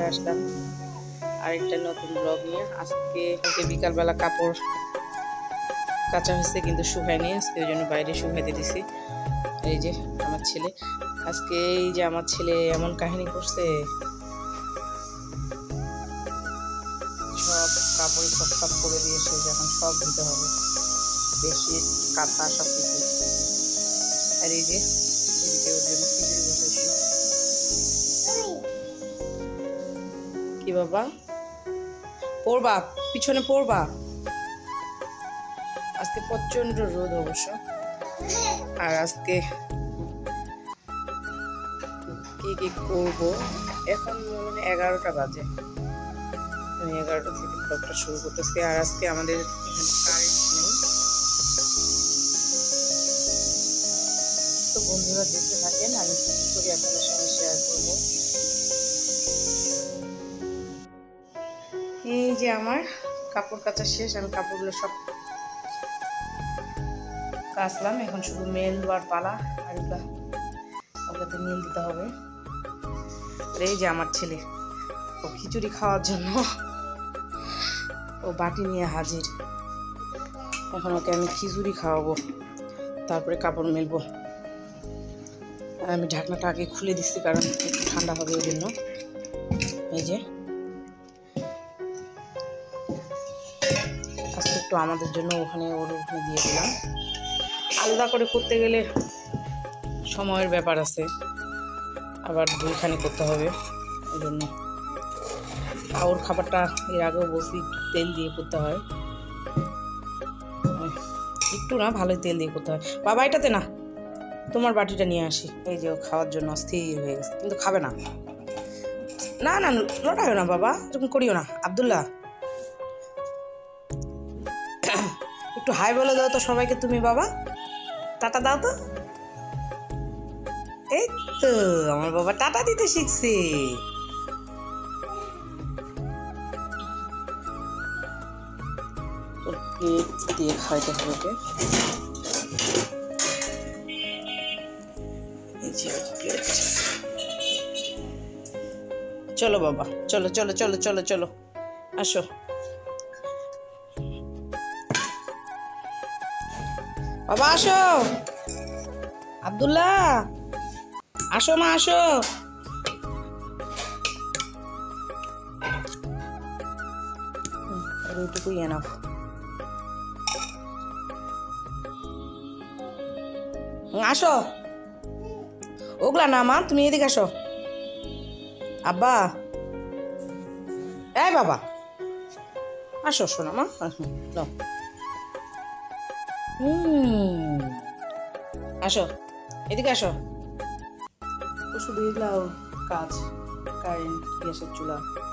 আসলাম আরেকটা নতুন ব্লগ নিয়ে। আজকে বিকালবেলা কাপড় কাঁচা হয়েছে কিন্তু শুকায়নি, আজকে ওই জন্য বাইরে শুকাইতে দিছি। এই যে আমার ছেলে, আজকে এই যে আমার ছেলে এমন কাহিনী করছে, সব কাপড়ে সব করে দিয়েছে, এখন সব দিতে হবে, বেশি কাঁথা সব কিছু। আর এই যে এদিকে ওর জন্য খিচুড়ি বসেছি। কি বাবা পড়বা, পিছনে পড়বা। আজকে প্রচন্ড রোদ অবশ্য, আর আজকে কি কি করবো, এখন 11টা বাজে, আমি 11টা থেকে ব্লগটা শুরু করতেছি। আর আজকে আমাদের এখানে কারেন্ট নেই, তো বন্ধুরা দেখতে থাকেন, আমি কি করি আপনাদের সঙ্গে শেয়ার করবো। এই যে আমার কাপড় কাচা শেষ, আমি কাপড়গুলো সব কাচলাম, এখন শুধু মেল দেওয়ার পালা, আর ওগুলোতে মেল দিতে হবে। এই যে আমার ছেলে, ও খিচুড়ি খাওয়ার জন্য ও বাটি নিয়ে হাজির। এখন ওকে আমি খিচুড়ি খাওয়াবো, তারপরে কাপড় মেলবো। আর আমি ঢাকনাটা আগে খুলে দিচ্ছি, কারণ একটু ঠান্ডা হবে ওই জন্য। এই যে আজকে একটু আমাদের জন্য ওখানে দিয়ে দিলাম। আলাদা করে করতে গেলে সময়ের ব্যাপার আছে, আবার দুইখানে করতে হবে, ওই জন্য। ওর খাবারটা এর আগেও বলছি তেল দিয়ে করতে হয়, একটু না ভালোই তেল দিয়ে করতে হয়। বাবা এটাতে না, তোমার বাটিটা নিয়ে আসি। এই যে ও খাওয়ার জন্য অস্থির হয়ে গেছে, কিন্তু খাবে না। না না লটাইও না বাবা, এরকম করিও না। আব্দুল্লাহ একটু হাই বলে দাও তো সবাইকে তুমি, বাবা টাটা দাও তো। এই তো আমার বাবা টাটা দিতে শিখছে। প্লেট দিয়ে খাইতে হবে। চলো বাবা, চলো চলো চলো চলো চলো, আসো। বাবা আসো, আব্দুল্লাহ আসো, মা আসো। ওইটুকুই এনাফ। আসো, ওগুলা না মা, তুমি এদিকে আসো। আব্বা, এই বাবা আসো, শোনো মা, আসো এদিকে আসো। শুধু এগুলাও কাজ, কারেন্ট, গ্যাসের চুলা।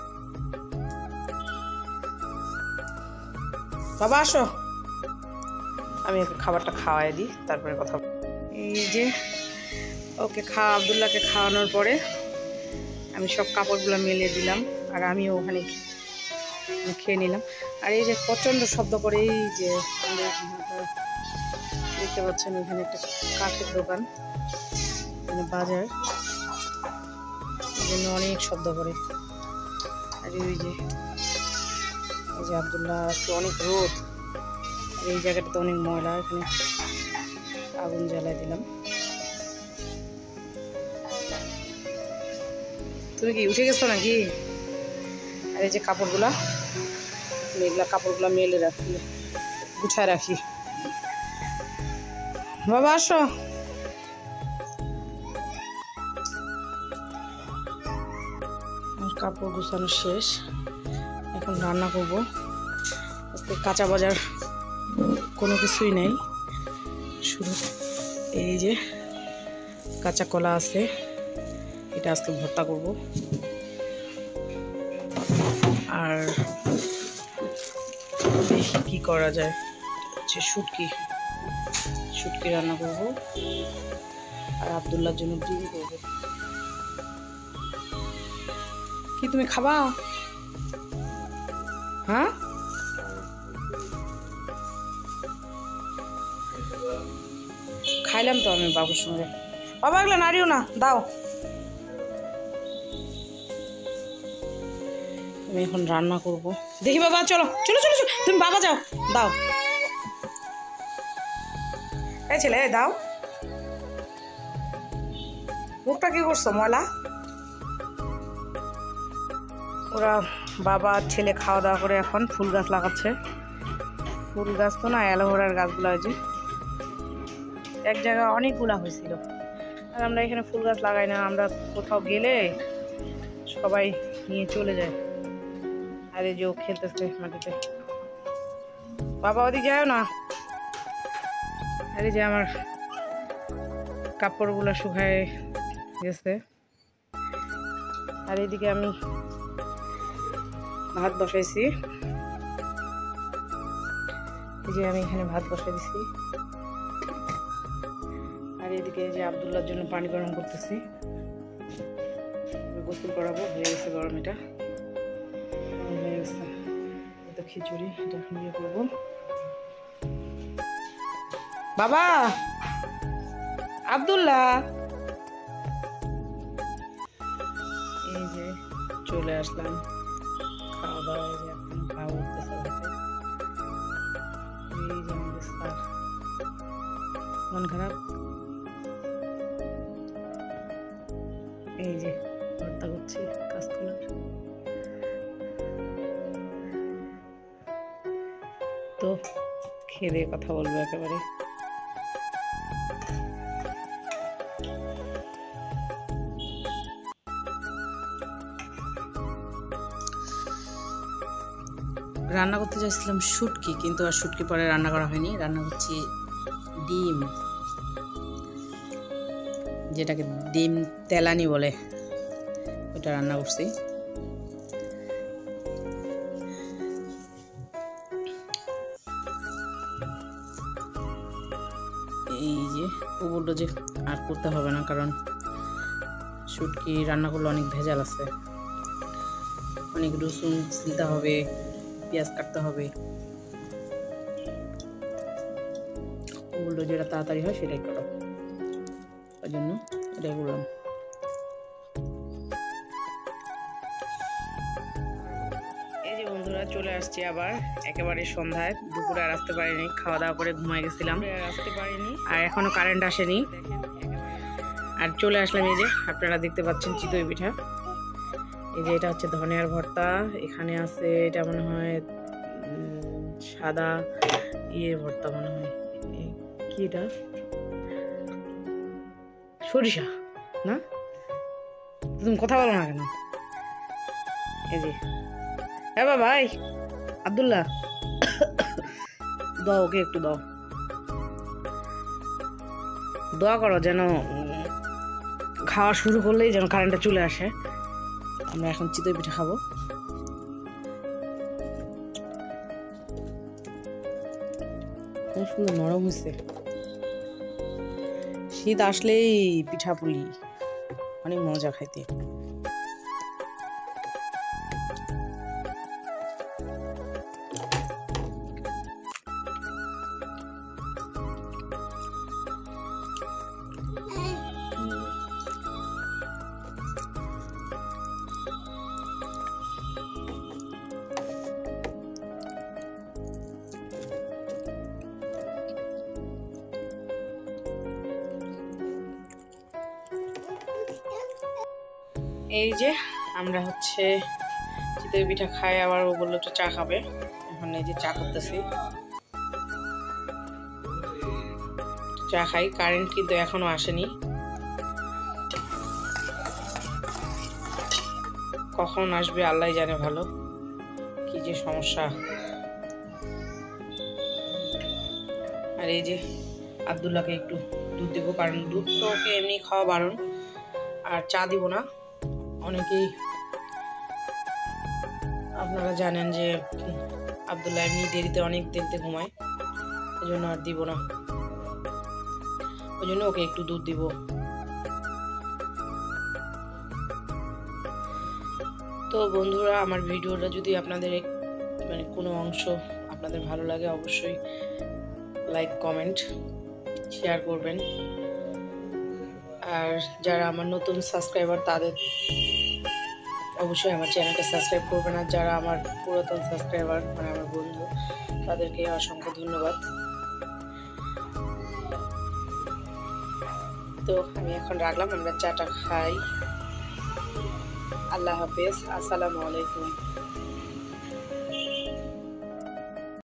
বাবা আসো, আমি ওকে খাবারটা খাওয়াই দিই, তারপরে কথা। এই যে ওকে আব্দুল্লাহকে খাওয়ানোর পরে আমি সব কাপড়গুলো মেলে দিলাম, আর আমিও ওখানে খেয়ে নিলাম। আর এই যে প্রচণ্ড শব্দ করে, এই যে দেখতে পাচ্ছেন এখানে একটা কাঠের দোকান, মানে বাজার, এই জন্য অনেক শব্দ করে। আর এই যে আব্দুল্লাহ, আজকে অনেক রোদ, আর এই জায়গাটাতে অনেক ময়লা, এখানে আগুন জ্বালাই দিলাম। তুমি কি উঠে গেছো নাকি? আর এই যে কাপড়গুলা মেলে রাখি, গুছায় রাখি। বাবা আসো, কাপড় গুছানো শেষ, এখন রান্না করবো। আজকে কাঁচা বাজার কোনো কিছুই নেই, শুধু এই যে কাঁচা কলা আছে, এটা আজকে ভর্তা করব। আর দেখি কি করা যায়, হচ্ছে শুটকি রান্না করব, আর আব্দুল্লাহর জন্য ডিম করব। কি তুমি খাবা? হ্যাঁ খাইলাম তো আমি বাবুর সঙ্গে। বাবা এগুলো নাড়িও না, দাও। আমি এখন রান্না করব। দেখি বাবা, চলো চলো চলো চলো, তুমি বাবা যাও, দাও এই ছেলে, দাও। মুখটা কি করছো ময়লা? ওরা বাবা ছেলে খাওয়া দাওয়া করে এখন ফুল গাছ লাগাচ্ছে। ফুল গাছ তো না, অ্যালোভেরার গাছগুলো হয়েছে এক জায়গায়, অনেকগুলা হয়েছিল। আর আমরা এখানে ফুল গাছ লাগাই না, আমরা কোথাও গেলে সবাই নিয়ে চলে যায়। আর এই যে ও খেলতেছে মাটিতে, বাবা ওদিকে যায় না। আর এই যে আমার কাপড়গুলো শুকায় গেছে। আর এদিকে আমি ভাত বসাইছি, এই যে আমি এখানে ভাত বসাই দিছি। আর এদিকে যে আব্দুল্লাহর জন্য পানি গরম করতেছি, গোসল করাবো। হয়ে গেছে গরম, এটা হয়ে গেছে। এটা খিচুড়ি, এটা এখন ইয়ে করবো। বাবা আব্দুল্লাহ, এই যে চলে আসলাম খাওয়া দাওয়া। এই যে এখন খাওয়া উঠতেছে ভাতে। এই যে আমাদের স্যার, মন খারাপ। এই যে ভর্তা করছি কাঁচকলার। তো খেয়ে দিয়ে কথা বলবো একেবারে। রান্না করতে চাইছিলাম শুটকি, কিন্তু আর শুটকি পরে রান্না করা হয়নি। রান্না করছি ডিম, যেটাকে ডিম তেলানি বলে, ওটা রান্না করছি। এই যে ও বললো যে আর করতে হবে না, কারণ শুটকি রান্না করলে অনেক ভেজাল আছে, অনেক রসুন ছিলতে হবে, পেঁয়াজ কাটতে হবে। ও বললো যেটা তাড়াতাড়ি হয় সেটাই করো, ওই জন্য এটাই বললাম। এই যে বন্ধুরা চলে আসছি আবার একেবারে সন্ধ্যায়। দুপুরে আর আসতে পারিনি, খাওয়া দাওয়া করে ঘুমাই গেছিলাম, আসতে পারিনি। আর এখনো কারেন্ট আসেনি। আর চলে আসলাম, এই যে আপনারা দেখতে পাচ্ছেন চিতই পিঠা। এই যে এটা হচ্ছে ধনিয়ার ভর্তা, এখানে আছে এটা মনে হয় সাদা ইয়ে ভর্তা, মনে হয় কি এটা, সরিষা না? তুমি কথা বলো না কেন? এই যে হ্যাঁ ভাই আব্দুল্লাহ, দাও ওকে একটু দাও, দোয়া করো যেন খাওয়া শুরু করলেই যেন কারেন্টটা চলে আসে। আমরা এখন চিতই পিঠা খাবো। খুব সুন্দর নরম হয়েছে। শীত আসলেই পিঠা পুলি অনেক মজা খাইতে। এই যে আমরা হচ্ছে চিতই পিঠা খাই, আবার ও বললো একটু চা খাবে। এখন এই যে চা করতেছি, চা খাই। কারেন্ট কিন্তু এখনো আসেনি, কখন আসবে আল্লাহ জানে ভালো, কি যে সমস্যা। আর এই যে আব্দুল্লাহকে একটু দুধ দেবো, কারণ দুধ তো ওকে এমনি খাওয়া বারণ। আর চা দিব না, অনেকেই আপনারা জানেন যে আব্দুল্লাহ এমনি অনেক দেরিতে ঘুমায়, ওই জন্য আর দিব না, ওই জন্য ওকে একটু দুধ দিব। তো বন্ধুরা, আমার ভিডিওটা যদি আপনাদের মানে কোনো অংশ আপনাদের ভালো লাগে, অবশ্যই লাইক কমেন্ট শেয়ার করবেন। আর যারা আমার নতুন সাবস্ক্রাইবার তাদের অবশ্যই আমার চ্যানেলটা সাবস্ক্রাইব করবেন, আর যারা আমার পুরাতন সাবস্ক্রাইবার মানে আমার বন্ধু তাদেরকে অসংখ্য ধন্যবাদ। তো আমি এখন রাখলাম, আমরা চাটা খাই। আল্লাহ হাফেজ, আসসালামু আলাইকুম।